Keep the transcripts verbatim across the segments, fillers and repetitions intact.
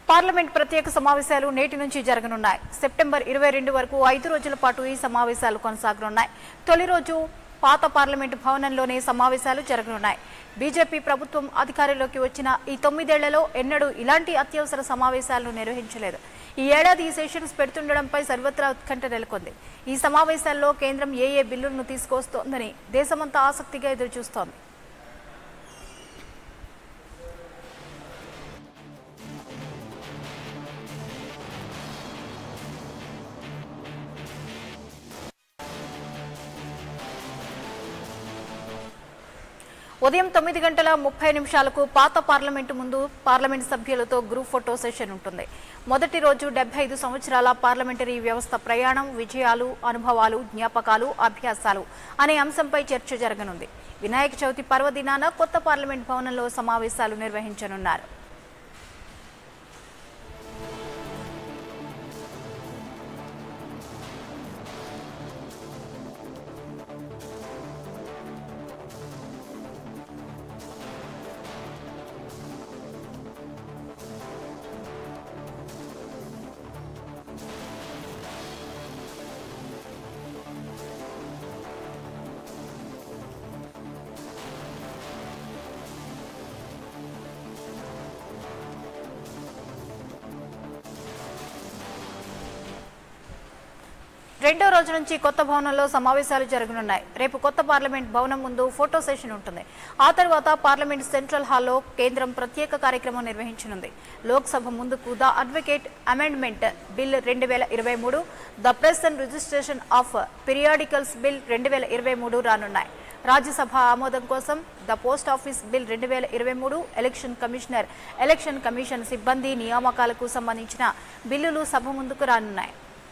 Parliament ప్రత్యేక సమావేశాలు నేటి నుంచి జరగనున్నాయి. సెప్టెంబర్ ఇరవై రెండు వరకు ఐదు రోజుల పాటు ఈ సమావేశాలు కొనసాగనున్నాయి. తొలి రోజు పాత పార్లమెంటు భవనంలోనే సమావేశాలు జరగనున్నాయి. బీజేపీ ప్రభుత్వం అధికారంలోకి వచ్చిన ఈ తొమ్మిదేళ్లలో ఎన్నడూ ఇలాంటి అత్యవసర సమావేశాలను నిర్వహించలేదు. ఈ ఏడాది ఈ సెషన్స్ పెడుతుండడంపై సర్వత్రా ఉత్కంఠ నెలకొంది. ఈ సమావేశాల్లో కేంద్రం ఏ ఏ బిల్లులను తీసుకొస్తోందని దేశమంతా ఆసక్తిగా ఎదురుచూస్తోంది. ఉదయం తొమ్మిది గంటల ముప్పై నిమిషాలకు పాత పార్లమెంటు ముందు పార్లమెంటు సభ్యులతో గ్రూప్ ఫోటో సెషన్ ఉంటుంది. మొదటి రోజు డెబ్బై ఐదు సంవత్సరాల పార్లమెంటరీ వ్యవస్థ ప్రయాణం, విజయాలు, అనుభవాలు, జ్ఞాపకాలు, అభ్యాసాలు అనే అంశంపై చర్చ జరగనుంది. వినాయక చవితి పర్వదినాన కొత్త పార్లమెంట్ భవనంలో సమావేశాలు నిర్వహించనున్నారు. రెండో రోజు నుంచి కొత్త భవనంలో సమావేశాలు జరగనున్నాయి. రేపు కొత్త పార్లమెంట్ భవనం ముందు ఫోటో సెషన్ ఉంటుంది. ఆ తర్వాత పార్లమెంట్ సెంట్రల్ హాల్లో కేంద్రం ప్రత్యేక కార్యక్రమం నిర్వహించనుంది. లోక్సభ ముందుకు ద అడ్వకేట్ అమెండ్మెంట్ బిల్ రెండు వేల ఇరవై మూడు, the press and registration of periodicals bill రెండు వేల ఇరవై మూడు రానున్నాయి. రాజ్యసభ ఆమోదం కోసం ద పోస్ట్ ఆఫీస్ బిల్ రెండు వేల ఇరవై మూడు, ఎలక్షన్ కమిషనర్, ఎలక్షన్ కమిషన్ సిబ్బంది నియామకాలకు సంబంధించిన బిల్లులు సభ ముందుకు రానున్నాయి.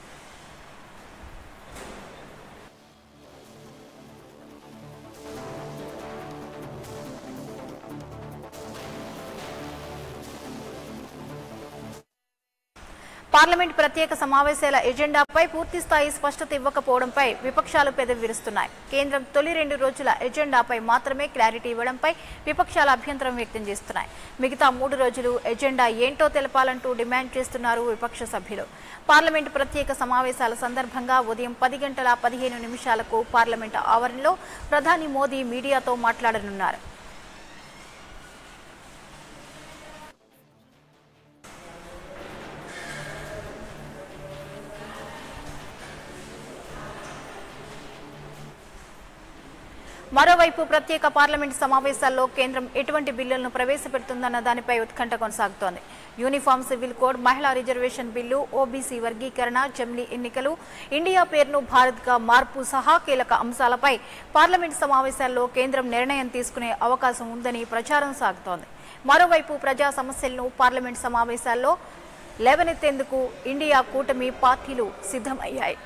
పార్లమెంట్ ప్రత్యేక సమావేశాల ఎజెండాపై పూర్తిస్థాయి స్పష్టత ఇవ్వకపోవడంపై విపక్షాలు పెదవి విరుస్తున్నాయి. కేంద్రం తొలి రెండు రోజుల ఎజెండాపై మాత్రమే క్లారిటీ ఇవ్వడంపై విపక్షాలు అభ్యంతరం వ్యక్తం చేస్తున్నాయి. మిగతా మూడు రోజులు ఎజెండా ఏంటో తెలపాలంటూ డిమాండ్ చేస్తున్నారు విపక్ష సభ్యులు. పార్లమెంట్ ప్రత్యేక సమావేశాల సందర్భంగా ఉదయం పది గంటల పదిహేను నిమిషాలకు పార్లమెంట్ ఆవరణలో ప్రధాని మోదీ మీడియాతో మాట్లాడనున్నారు. మరోవైపు ప్రత్యేక పార్లమెంట్ సమావేశాల్లో కేంద్రం ఎటువంటి బిల్లులను ప్రవేశపెడుతుందన్న దానిపై ఉత్కంఠ కొనసాగుతోంది. యూనిఫామ్ సివిల్ కోడ్, మహిళా రిజర్వేషన్ బిల్లు, ఓబీసీ వర్గీకరణ, జమిలీ ఎన్నికలు, ఇండియా పేరును భారత్గా మార్పు సహా కీలక అంశాలపై పార్లమెంట్ సమావేశాల్లో కేంద్రం నిర్ణయం తీసుకునే అవకాశం ఉందని ప్రచారం సాగుతోంది. మరోవైపు ప్రజా సమస్యలను పార్లమెంట్ సమావేశాల్లో లేవనెత్తేందుకు ఇండియా కూటమి పార్టీలు సిద్ధమయ్యాయి.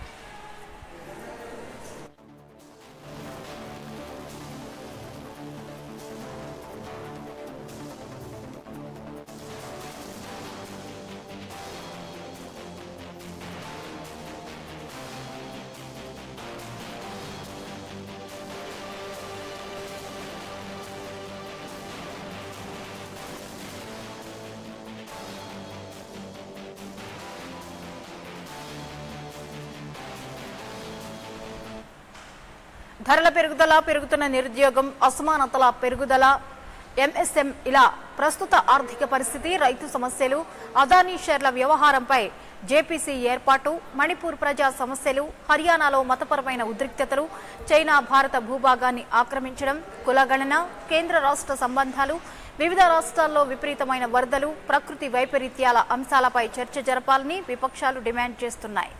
ధరల పెరుగుదల, పెరుగుతున్న నిరుద్యోగం, అసమానతల పెరుగుదల, ఎంఎస్ఎం ఇలా ప్రస్తుత ఆర్థిక పరిస్థితి, రైతు సమస్యలు, అదానీ షేర్ల వ్యవహారంపై జేపీసీ ఏర్పాటు, మణిపూర్ ప్రజా సమస్యలు, హర్యానాలో మతపరమైన ఉద్రిక్తతలు, చైనా భారత భూభాగాన్ని ఆక్రమించడం, కులగణన, కేంద్ర రాష్ట్ర సంబంధాలు, వివిధ రాష్ట్రాల్లో విపరీతమైన వరదలు, ప్రకృతి వైపరీత్యాల అంశాలపై చర్చ జరపాలని విపక్షాలు డిమాండ్ చేస్తున్నాయి.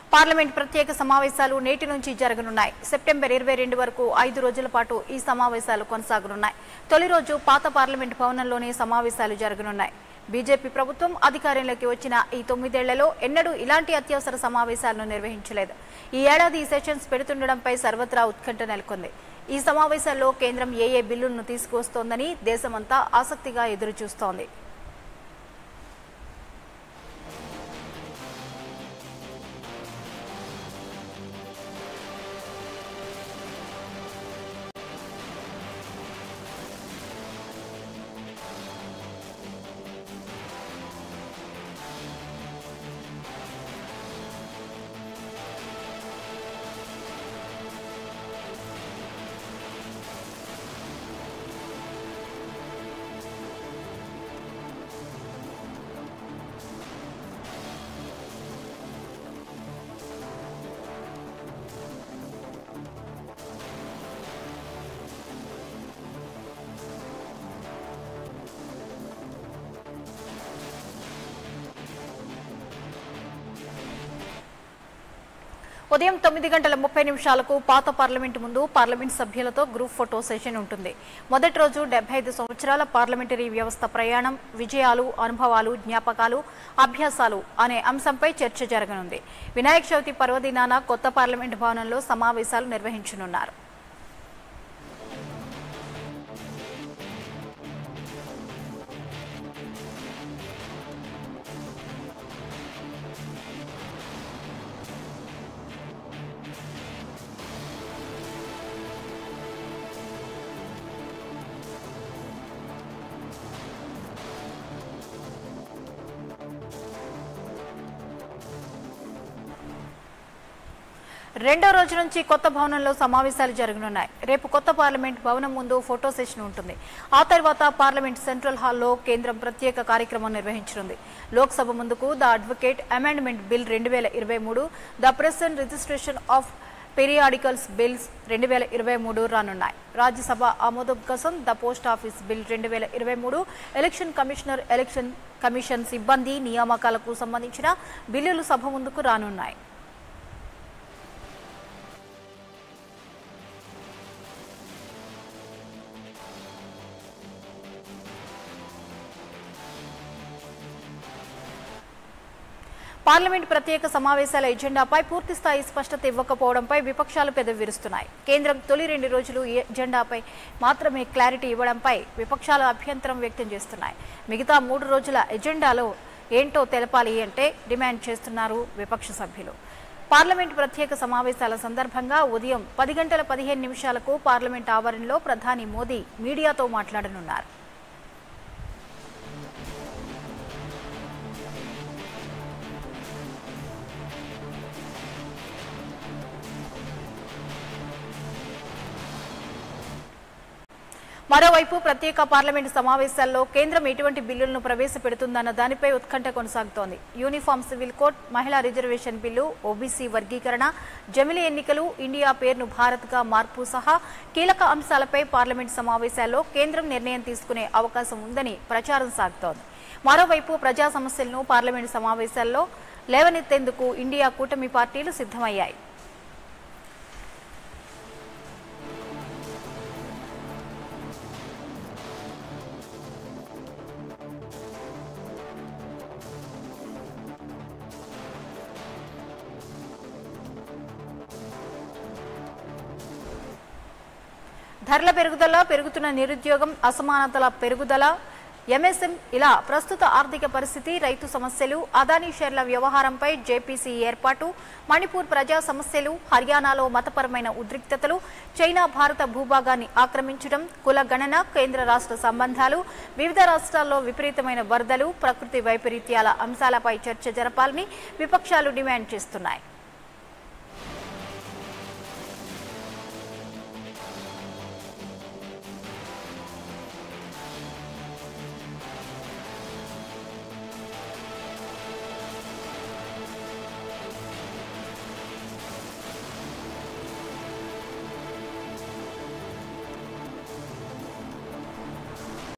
పార్లమెంట్ ప్రత్యేక సమావేశాలు నేటి నుంచి జరగనున్నాయి. సెప్టెంబర్ ఇరవై రెండు వరకు ఐదు రోజుల పాటు ఈ సమావేశాలు కొనసాగనున్నాయి. తొలి రోజు పాత పార్లమెంట్ భవనంలోనే సమావేశాలు జరగనున్నాయి. బీజేపీ ప్రభుత్వం అధికారంలోకి వచ్చిన ఈ తొమ్మిదేళ్లలో ఎన్నడూ ఇలాంటి అత్యవసర సమావేశాలను నిర్వహించలేదు. ఈ ఏడాది సెషన్స్ పెడుతుండడంపై సర్వత్రా ఉత్కంఠ నెలకొంది. ఈ సమావేశాల్లో కేంద్రం ఏ ఏ బిల్లులను తీసుకువస్తోందని దేశమంతా ఆసక్తిగా ఎదురుచూస్తోంది. ఉదయం తొమ్మిది గంటల ముప్పై నిమిషాలకు పాత పార్లమెంటు ముందు పార్లమెంట్ సభ్యులతో గ్రూప్ ఫోటో సెషన్ ఉంటుంది. మొదటి రోజు డెబ్బై ఐదు సంవత్సరాల పార్లమెంటరీ వ్యవస్థ ప్రయాణం, విజయాలు, అనుభవాలు, జ్ఞాపకాలు, అభ్యాసాలు అనే అంశంపై చర్చ జరగనుంది. వినాయక చవితి పర్వదినాన కొత్త పార్లమెంట్ భవనంలో సమావేశాలు నిర్వహించనున్నారు. రెండో రోజు నుంచి కొత్త భవనంలో సమావేశాలు జరగనున్నాయి. రేపు కొత్త పార్లమెంట్ భవనం ముందు ఫోటో సెషన్ ఉంటుంది. ఆ తర్వాత పార్లమెంట్ సెంట్రల్ హాల్లో కేంద్రం ప్రత్యేక కార్యక్రమం నిర్వహించనుంది. లోక్సభ ముందుకు ద అడ్వకేట్ అమెండ్మెంట్ బిల్ రెండు వేల ఇరవై మూడు, the press and registration of periodicals bills రెండు వేల ఇరవై మూడు రానున్నాయి. రాజ్యసభ ఆమోదం కోసం ద పోస్ట్ ఆఫీస్ బిల్ రెండు వేల ఇరవై మూడు, ఎలక్షన్ కమిషనర్, ఎలక్షన్ కమిషన్ సిబ్బంది నియామకాలకు సంబంధించిన బిల్లులు సభ ముందుకు రానున్నాయి. పార్లమెంట్ ప్రత్యేక సమావేశాల ఎజెండాపై పూర్తిస్థాయి స్పష్టత ఇవ్వకపోవడంపై విపక్షాలు పెదవి విరుస్తున్నాయి. కేంద్రం తొలి రెండు రోజులు ఈ ఎజెండాపై మాత్రమే క్లారిటీ ఇవ్వడంపై విపక్షాలు అభ్యంతరం వ్యక్తం చేస్తున్నాయి. మిగతా మూడు రోజుల ఎజెండాలో ఏంటో తెలపాలి అంటే డిమాండ్ చేస్తున్నారు విపక్ష సభ్యులు. పార్లమెంట్ ప్రత్యేక సమావేశాల సందర్భంగా ఉదయం పది గంటల పదిహేను నిమిషాలకు పార్లమెంట్ ఆవరణలో ప్రధాని మోదీ మీడియాతో మాట్లాడనున్నారు. మరోవైపు ప్రత్యేక పార్లమెంటు సమావేశాల్లో కేంద్రం ఎటువంటి బిల్లులను ప్రవేశపెడుతుందన్న దానిపై ఉత్కంఠ కొనసాగుతోంది. యూనిఫామ్ సివిల్ కోడ్, మహిళా రిజర్వేషన్ బిల్లు, ఓబీసీ వర్గీకరణ, జమిలీ ఎన్నికలు, ఇండియా పేరును భారత్గా మార్పు సహా కీలక అంశాలపై పార్లమెంటు సమావేశాల్లో కేంద్రం నిర్ణయం తీసుకునే అవకాశం ఉందని ప్రచారం సాగుతోంది. మరోవైపు ప్రజా సమస్యలను పార్లమెంటు సమావేశాల్లో లేవనెత్తేందుకు ఇండియా కూటమి పార్టీలు సిద్ధమయ్యాయి. ధరల పెరుగుదల, పెరుగుతున్న నిరుద్యోగం, అసమానతల పెరుగుదల, ఎంఎస్ఎం ఇలా ప్రస్తుత ఆర్థిక పరిస్థితి, రైతు సమస్యలు, అదానీ షేర్ల వ్యవహారంపై జేపీసీ ఏర్పాటు, మణిపూర్ ప్రజా సమస్యలు, హర్యానాలో మతపరమైన ఉద్రిక్తతలు, చైనా భారత భూభాగాన్ని ఆక్రమించడం, కుల గణన, కేంద్ర రాష్ట్ర సంబంధాలు, వివిధ రాష్ట్రాల్లో విపరీతమైన వరదలు, ప్రకృతి వైపరీత్యాల అంశాలపై చర్చ జరపాలని విపక్షాలు డిమాండ్ చేస్తున్నాయి.